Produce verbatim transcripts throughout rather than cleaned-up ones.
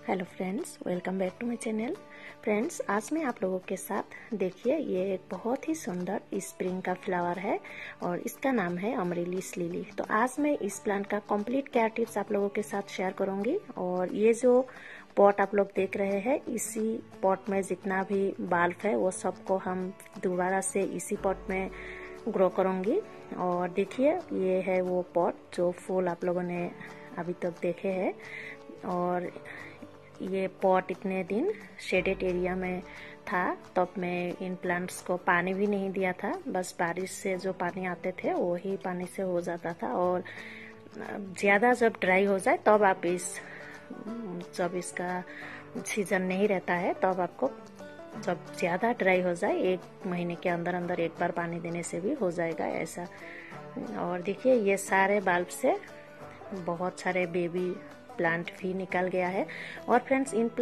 Hello friends, welcome back to my channel. Friends, आज मैं आप लोगों के साथ देखिए ये एक बहुत ही सुंदर स्प्रिंग का फ्लावर है और इसका नाम है अमरेलिस लिली। तो आज मैं इस प्लांट का कंप्लीट केयर टिप्स आप लोगों के साथ शेयर करूंगी। और ये जो पॉट आप लोग देख रहे हैं, इसी पॉट में जितना भी बल्ब है वो सबको हम दोबारा से इसी पॉट में ग्रो करूंगी। और देखिए ये है वो पॉट जो फूल आप लोगों ने अभी तक देखे हैं। और ये पॉट इतने दिन शेडेड एरिया में था, तब मैं इन प्लांट्स को पानी भी नहीं दिया था। बस बारिश से जो पानी आते थे वही पानी से हो जाता था। और ज़्यादा जब ड्राई हो जाए तब आप इस जब इसका सीजन नहीं रहता है तब आपको, जब ज़्यादा ड्राई हो जाए एक महीने के अंदर अंदर एक बार पानी देने से भी हो जाएगा ऐसा। और देखिए ये सारे बल्ब से बहुत सारे बेबी प्लांट भी निकल गया है। और friends, in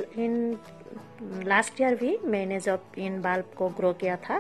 in last year भी मैंने जब इन बल्ब को ग्रो किया था,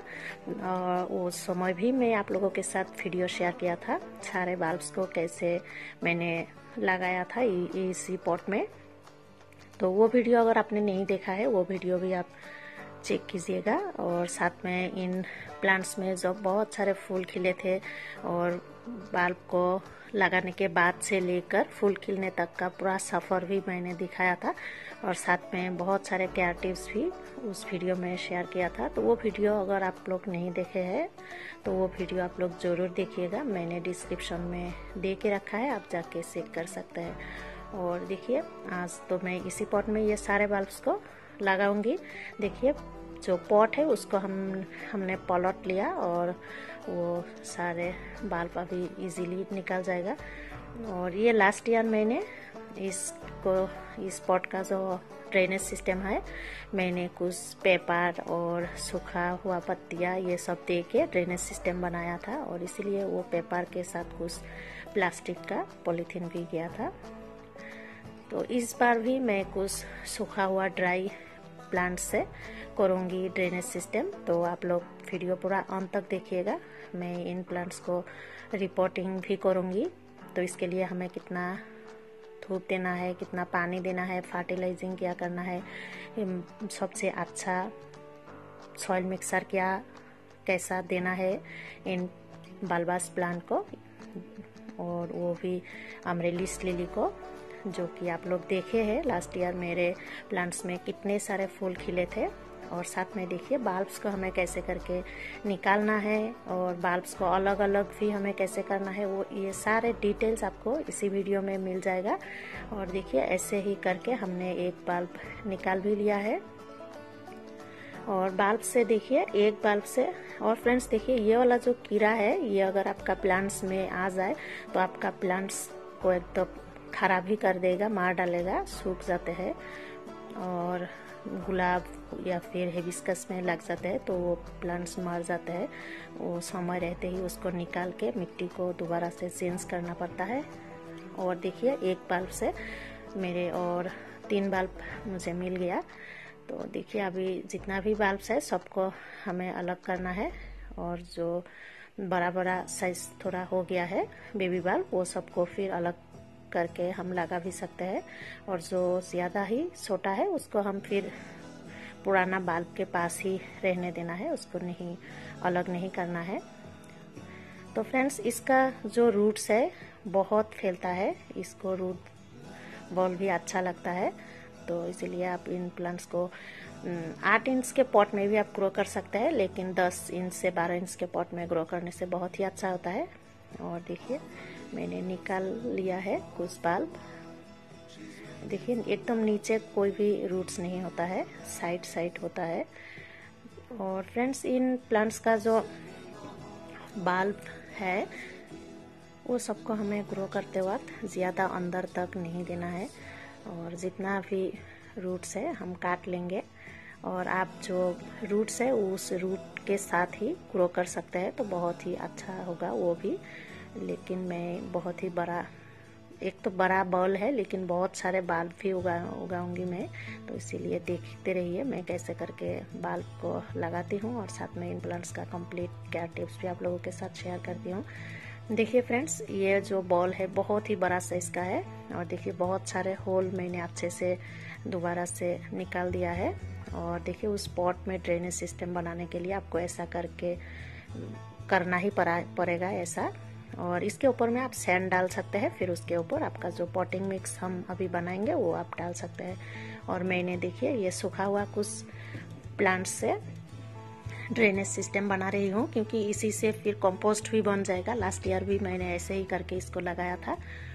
उस समय भी मैं आप लोगों के साथ वीडियो शेयर किया था सारे बल्ब्स को कैसे मैंने लगाया था इसी पॉट में। तो वो वीडियो अगर आपने नहीं देखा है वो वीडियो भी आप चेक कीजिएगा। और साथ में इन प्लांट्स में जब बहुत सारे फूल खिले थे और बल्ब को लगाने के बाद से लेकर फूल खिलने तक का पूरा सफ़र भी मैंने दिखाया था। और साथ में बहुत सारे केयर टिप्स भी उस वीडियो में शेयर किया था। तो वो वीडियो अगर आप लोग नहीं देखे हैं तो वो वीडियो आप लोग ज़रूर देखिएगा, मैंने डिस्क्रिप्शन में दे के रखा है, आप जाके चेक कर सकते हैं। और देखिए आज तो मैं इसी पॉट में ये सारे बल्ब्स को लगाऊंगी। देखिए जो पॉट है उसको हम हमने पलट लिया और वो सारे बल्ब अभी इजीली निकल जाएगा। और ये लास्ट ईयर मैंने इसको इस पॉट का जो ड्रेनेज सिस्टम है, मैंने कुछ पेपर और सूखा हुआ पत्तियाँ ये सब दे के ड्रेनेज सिस्टम बनाया था। और इसीलिए वो पेपर के साथ कुछ प्लास्टिक का पॉलीथीन भी गया था। तो इस बार भी मैं कुछ सूखा हुआ ड्राई प्लांट से करूँगी ड्रेनेज सिस्टम। तो आप लोग वीडियो पूरा अंत तक देखिएगा। मैं इन प्लांट्स को रिपोर्टिंग भी करूँगी। तो इसके लिए हमें कितना धूप देना है, कितना पानी देना है, फर्टिलाइजिंग क्या करना है, सबसे अच्छा सॉइल मिक्सर क्या कैसा देना है इन बल्बास प्लांट को, और वो भी अमरेलिस लिली को, जो कि आप लोग देखे हैं लास्ट ईयर मेरे प्लांट्स में कितने सारे फूल खिले थे। और साथ में देखिए बल्ब्स को हमें कैसे करके निकालना है और बल्ब्स को अलग अलग भी हमें कैसे करना है, वो ये सारे डिटेल्स आपको इसी वीडियो में मिल जाएगा। और देखिए ऐसे ही करके हमने एक बल्ब निकाल भी लिया है। और बल्ब से देखिए एक बल्ब से, और फ्रेंड्स देखिए ये वाला जो कीड़ा है ये अगर आपका प्लांट्स में आ जाए तो आपका प्लांट्स को एकदम तो खराब ही कर देगा, मार डालेगा, सूख जाते हैं। और गुलाब या फिर हिबिस्कस में लग जाते हैं तो वो प्लांट्स मर जाते हैं। वो समय रहते ही उसको निकाल के मिट्टी को दोबारा से चेंज करना पड़ता है। और देखिए एक बल्ब से मेरे और तीन बल्ब मुझे मिल गया। तो देखिए अभी जितना भी बल्ब है सबको हमें अलग करना है। और जो बड़ा बड़ा साइज थोड़ा हो गया है बेबी बल्ब, वो सबको फिर अलग करके हम लगा भी सकते हैं। और जो ज़्यादा ही छोटा है उसको हम फिर पुराना बल्ब के पास ही रहने देना है, उसको नहीं अलग नहीं करना है। तो फ्रेंड्स इसका जो रूट्स है बहुत फैलता है, इसको रूट बॉल भी अच्छा लगता है। तो इसीलिए आप इन प्लांट्स को आठ इंच के पॉट में भी आप ग्रो कर सकते हैं, लेकिन दस इंच से बारह इंच के पॉट में ग्रो करने से बहुत ही अच्छा होता है। और देखिए मैंने निकाल लिया है कुछ बल्ब। देखिए एकदम नीचे कोई भी रूट्स नहीं होता है, साइड साइड होता है। और फ्रेंड्स इन प्लांट्स का जो बल्ब है वो सबको हमें ग्रो करते वक्त ज़्यादा अंदर तक नहीं देना है। और जितना भी रूट्स है हम काट लेंगे। और आप जो रूट्स है उस रूट के साथ ही ग्रो कर सकते हैं तो बहुत ही अच्छा होगा वो भी। लेकिन मैं बहुत ही बड़ा, एक तो बड़ा बॉल है लेकिन बहुत सारे बल्ब भी उगा उगाऊंगी मैं। तो इसीलिए देखते रहिए मैं कैसे करके बल्ब को लगाती हूँ। और साथ में इन प्लांट्स का कंप्लीट केयर टिप्स भी आप लोगों के साथ शेयर करती हूँ। देखिए फ्रेंड्स, ये जो बॉल है बहुत ही बड़ा साइज का है और देखिए बहुत सारे होल मैंने अच्छे से दोबारा से निकाल दिया है। और देखिए उस पॉट में ड्रेनेज सिस्टम बनाने के लिए आपको ऐसा करके करना ही पड़ेगा ऐसा। और इसके ऊपर में आप सैंड डाल सकते हैं, फिर उसके ऊपर आपका जो पॉटिंग मिक्स हम अभी बनाएंगे वो आप डाल सकते हैं। और मैंने देखिए ये सूखा हुआ कुछ प्लांट्स से ड्रेनेज सिस्टम बना रही हूँ, क्योंकि इसी से फिर कंपोस्ट भी बन जाएगा। लास्ट ईयर भी मैंने ऐसे ही करके इसको लगाया था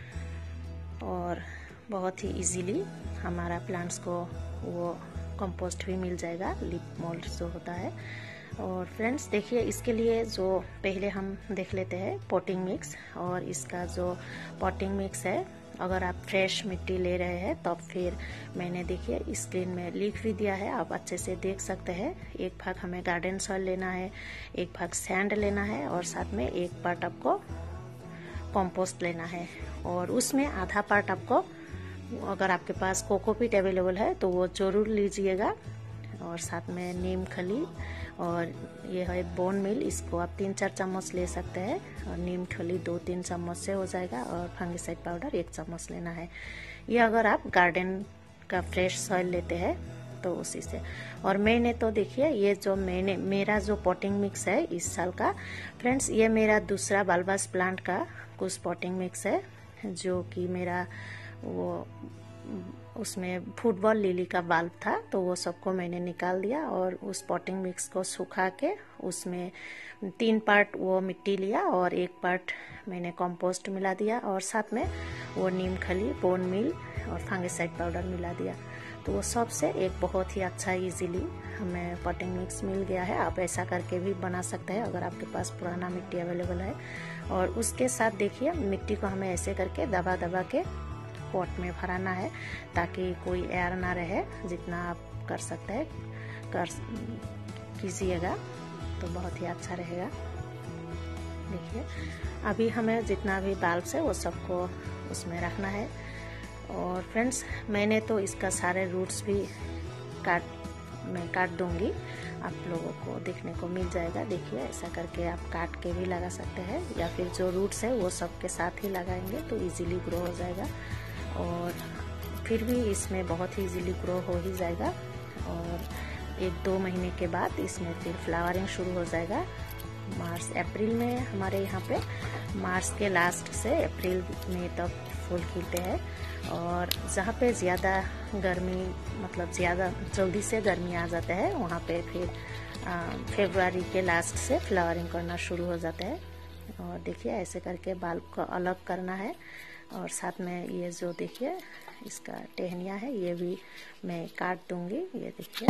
और बहुत ही इजीली हमारा प्लांट्स को वो कंपोस्ट भी मिल जाएगा, लिप मोल्ड जो होता है। और फ्रेंड्स देखिए, इसके लिए जो पहले हम देख लेते हैं पॉटिंग मिक्स। और इसका जो पॉटिंग मिक्स है, अगर आप फ्रेश मिट्टी ले रहे हैं तब फिर मैंने देखिए स्क्रीन में लिख भी दिया है, आप अच्छे से देख सकते हैं। एक भाग हमें गार्डन सॉइल लेना है, एक भाग सैंड लेना है और साथ में एक पार्ट आपको कंपोस्ट लेना है। और उसमें आधा पार्ट आपको, अगर आपके पास कोकोपीट अवेलेबल है तो वो जरूर लीजिएगा। और साथ में नीम खली और ये है बोन मिल, इसको आप तीन चार चम्मच ले सकते हैं। और नीम खली दो तीन चम्मच से हो जाएगा और फंगिसाइड पाउडर एक चम्मच लेना है। ये अगर आप गार्डन का फ्रेश सॉइल लेते हैं तो उसी से। और मैंने तो देखिए ये जो मैंने मेरा जो पॉटिंग मिक्स है इस साल का फ्रेंड्स, ये मेरा दूसरा बालबास प्लांट का कुछ पॉटिंग मिक्स है, जो कि मेरा वो उसमें फुटबॉल लिली का बाल्ब था तो वो सबको मैंने निकाल दिया और उस पॉटिंग मिक्स को सुखा के उसमें तीन पार्ट वो मिट्टी लिया और एक पार्ट मैंने कंपोस्ट मिला दिया और साथ में वो नीम खली, बोन मिल और फंगिसाइड पाउडर मिला दिया। तो वो सबसे एक बहुत ही अच्छा इजीली हमें पॉटिंग मिक्स मिल गया है। आप ऐसा करके भी बना सकते हैं अगर आपके पास पुराना मिट्टी अवेलेबल है। और उसके साथ देखिए मिट्टी को हमें ऐसे करके दबा दबा के पॉट में भराना है ताकि कोई एयर ना रहे। जितना आप कर सकते हैं कर कीजिएगा तो बहुत ही अच्छा रहेगा। देखिए अभी हमें जितना भी बाल्ब है वो सबको उसमें रखना है। और फ्रेंड्स मैंने तो इसका सारे रूट्स भी काट मैं काट दूंगी, आप लोगों को देखने को मिल जाएगा। देखिए ऐसा करके आप काट के भी लगा सकते हैं या फिर जो रूट्स है वो सब के साथ ही लगाएंगे तो इजीली ग्रो हो जाएगा। और फिर भी इसमें बहुत ही इजीली ग्रो हो ही जाएगा। और एक दो महीने के बाद इसमें फिर फ्लावरिंग शुरू हो जाएगा। मार्च अप्रैल में हमारे यहाँ पे मार्च के लास्ट से अप्रैल में तक फूल खिलते हैं। और जहाँ पे ज़्यादा गर्मी मतलब ज़्यादा जल्दी से गर्मी आ जाता है वहाँ पे फिर फरवरी के लास्ट से फ्लावरिंग करना शुरू हो जाता है। और देखिए ऐसे करके बाल्ब को अलग करना है। और साथ में ये जो देखिए इसका टहनिया है ये भी मैं काट दूंगी। ये देखिए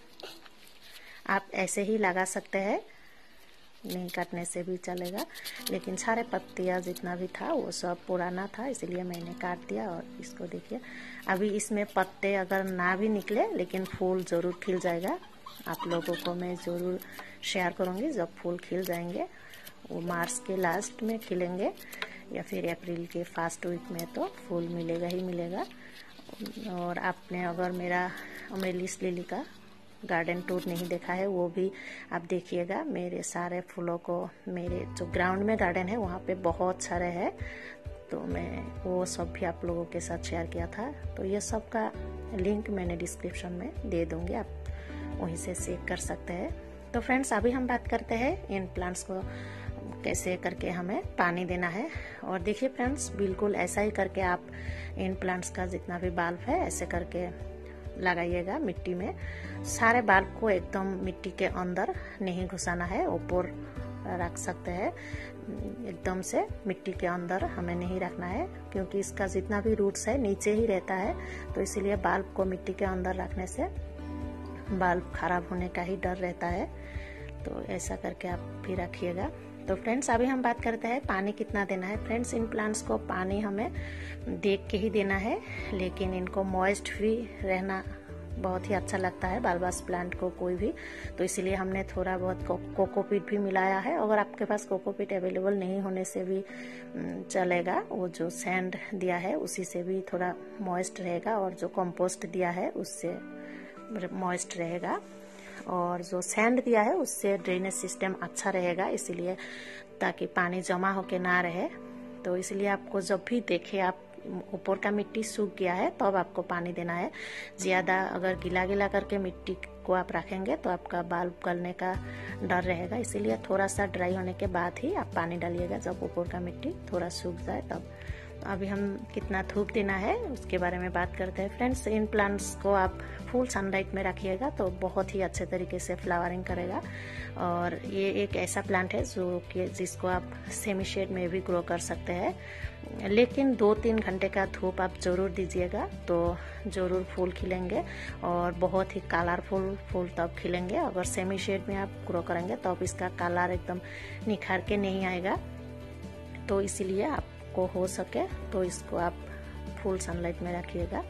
आप ऐसे ही लगा सकते हैं, नहीं काटने से भी चलेगा, लेकिन सारे पत्तियाँ जितना भी था वो सब पुराना था इसलिए मैंने काट दिया। और इसको देखिए अभी इसमें पत्ते अगर ना भी निकले लेकिन फूल ज़रूर खिल जाएगा। आप लोगों को मैं ज़रूर शेयर करूँगी जब फूल खिल जाएंगे। वो मार्च के लास्ट में खिलेंगे या फिर अप्रैल के फर्स्ट वीक में तो फूल मिलेगा ही मिलेगा। और आपने अगर मेरा अमरेलिस लिली का गार्डन टूर नहीं देखा है वो भी आप देखिएगा। मेरे सारे फूलों को मेरे जो ग्राउंड में गार्डन है वहाँ पे बहुत सारे हैं, तो मैं वो सब भी आप लोगों के साथ शेयर किया था। तो ये सब का लिंक मैंने डिस्क्रिप्शन में दे दूँगी, आप वहीं से चेक कर सकते हैं। तो फ्रेंड्स अभी हम बात करते हैं इन प्लांट्स को कैसे करके हमें पानी देना है। और देखिए फ्रेंड्स बिल्कुल ऐसा ही करके आप इन प्लांट्स का जितना भी बाल्ब है ऐसे करके लगाइएगा मिट्टी में। सारे बाल्ब को एकदम मिट्टी के अंदर नहीं घुसाना है, ऊपर रख सकते हैं, एकदम से मिट्टी के अंदर हमें नहीं रखना है क्योंकि इसका जितना भी रूट्स है नीचे ही रहता है। तो इसीलिए बाल्ब को मिट्टी के अंदर रखने से बाल्ब खराब होने का ही डर रहता है। तो ऐसा करके आप भी रखिएगा। तो फ्रेंड्स अभी हम बात करते हैं पानी कितना देना है। फ्रेंड्स इन प्लांट्स को पानी हमें देख के ही देना है, लेकिन इनको मॉइस्ट भी रहना बहुत ही अच्छा लगता है बालबास प्लांट को कोई भी, तो इसीलिए हमने थोड़ा बहुत को, कोकोपीट भी मिलाया है। अगर आपके पास कोकोपीट अवेलेबल नहीं होने से भी चलेगा, वो जो सैंड दिया है उसी से भी थोड़ा मॉइस्ट रहेगा और जो कंपोस्ट दिया है उससे मॉइस्ट रहेगा और जो सैंड दिया है उससे ड्रेनेज सिस्टम अच्छा रहेगा। इसीलिए ताकि पानी जमा होके ना रहे। तो इसलिए आपको जब भी देखे आप ऊपर का मिट्टी सूख गया है तब तो आपको पानी देना है। ज़्यादा अगर गीला गीला करके मिट्टी को आप रखेंगे तो आपका बल्ब गलने का डर रहेगा, इसीलिए थोड़ा सा ड्राई होने के बाद ही आप पानी डालिएगा, जब ऊपर का मिट्टी थोड़ा सूख जाए तब। अभी हम कितना धूप देना है उसके बारे में बात करते हैं। फ्रेंड्स, इन प्लांट्स को आप फुल सनलाइट में रखिएगा तो बहुत ही अच्छे तरीके से फ्लावरिंग करेगा। और ये एक ऐसा प्लांट है जो कि जिसको आप सेमी शेड में भी ग्रो कर सकते हैं, लेकिन दो तीन घंटे का धूप आप जरूर दीजिएगा तो ज़रूर फूल खिलेंगे और बहुत ही कलरफुल फूल तब खिलेंगे। अगर सेमी शेड में आप ग्रो करेंगे तो अब इसका कलर एकदम निखर के नहीं आएगा। तो इसीलिए आप को हो सके तो इसको आप फुल सनलाइट में रखिएगा।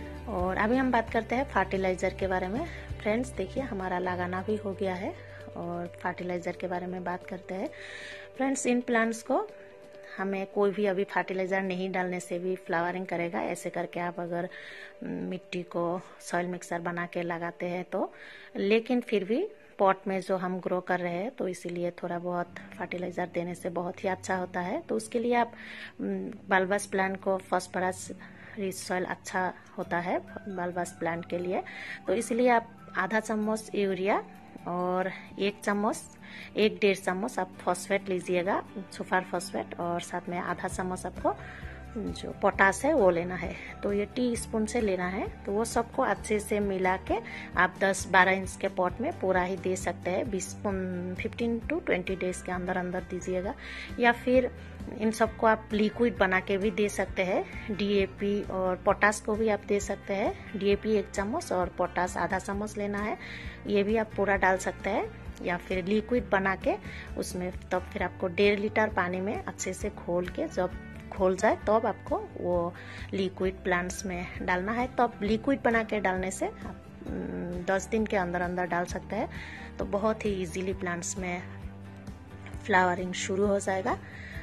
और अभी हम बात करते हैं फर्टिलाइज़र के बारे में। फ्रेंड्स, देखिए हमारा लगाना भी हो गया है और फर्टिलाइज़र के बारे में बात करते हैं। फ्रेंड्स, इन प्लांट्स को हमें कोई भी अभी फर्टिलाइज़र नहीं डालने से भी फ्लावरिंग करेगा। ऐसे करके आप अगर मिट्टी को सॉइल मिक्सर बना के लगाते हैं तो, लेकिन फिर भी पॉट में जो हम ग्रो कर रहे हैं तो इसीलिए थोड़ा बहुत फर्टिलाइज़र देने से बहुत ही अच्छा होता है। तो उसके लिए आप बल्बस प्लांट को फॉस्फोरस रिच सॉइल अच्छा होता है बल्बस प्लांट के लिए। तो इसलिए आप आधा चम्मच यूरिया और एक चम्मच एक डेढ़ चम्मच आप फॉस्फेट लीजिएगा, सुपर फॉस्फेट, और साथ में आधा चम्मच आपको जो पोटास है वो लेना है। तो ये टी स्पून से लेना है। तो वो सबको अच्छे से मिला के आप दस बारह इंच के पॉट में पूरा ही दे सकते हैं। बीस फिफ्टीन टू ट्वेंटी डेज के अंदर अंदर दीजिएगा, या फिर इन सबको आप लिक्विड बना के भी दे सकते हैं। डीएपी और पोटास को भी आप दे सकते हैं। डीएपी एक चम्मच और पोटास आधा चम्मच लेना है, ये भी आप पूरा डाल सकते हैं, या फिर लिक्विड बना के उसमें तब फिर आपको डेढ़ लीटर पानी में अच्छे से घोल के, जब खोल जाए तब तो आपको वो लिक्विड प्लांट्स में डालना है। तो आप लिक्विड बना के डालने से आप दस दिन के अंदर अंदर डाल सकते हैं। तो बहुत ही इजीली प्लांट्स में फ्लावरिंग शुरू हो जाएगा।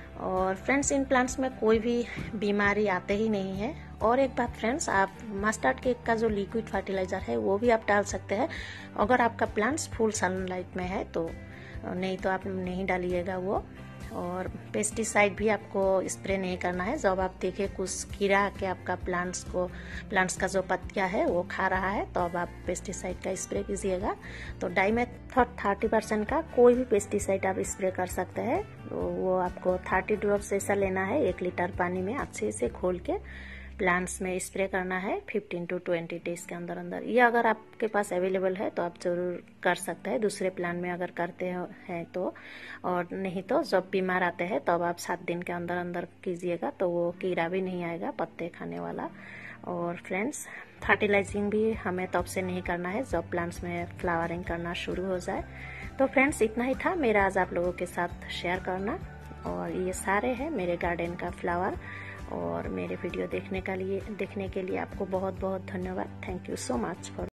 और फ्रेंड्स, इन प्लांट्स में कोई भी बीमारी आते ही नहीं है। और एक बात फ्रेंड्स, आप मस्टर्ड केक का जो लिक्विड फर्टिलाइजर है वो भी आप डाल सकते हैं अगर आपका प्लांट्स फुल सनलाइट में है तो, नहीं तो आप नहीं डालिएगा वो। और पेस्टिसाइड भी आपको स्प्रे नहीं करना है। जब आप देखें कुछ कीड़ा के आपका प्लांट्स को प्लांट्स का जो पत्तियां है वो खा रहा है तो अब आप पेस्टिसाइड का स्प्रे कीजिएगा। तो डाइमेथॉड थर्टी परसेंट का कोई भी पेस्टिसाइड आप स्प्रे कर सकते हैं। तो वो आपको थर्टी ड्रॉप्स ऐसा लेना है, एक लीटर पानी में अच्छे से घोल के प्लांट्स में स्प्रे करना है फिफ्टीन टू ट्वेंटी डेज के अंदर अंदर। ये अगर आपके पास अवेलेबल है तो आप जरूर कर सकते हैं, दूसरे प्लांट में अगर करते हैं तो। और नहीं तो जब बीमार आते हैं तब आप सात दिन के अंदर अंदर कीजिएगा, तो वो कीड़ा भी नहीं आएगा पत्ते खाने वाला। और फ्रेंड्स, फर्टिलाइजिंग भी हमें तब से नहीं करना है जब प्लांट्स में फ्लावरिंग करना शुरू हो जाए। तो फ्रेंड्स, इतना ही था मेरा आज आप लोगों के साथ शेयर करना। और ये सारे हैं मेरे गार्डन का फ्लावर। और मेरे वीडियो देखने का लिए देखने के लिए आपको बहुत बहुत धन्यवाद। Thank you so much for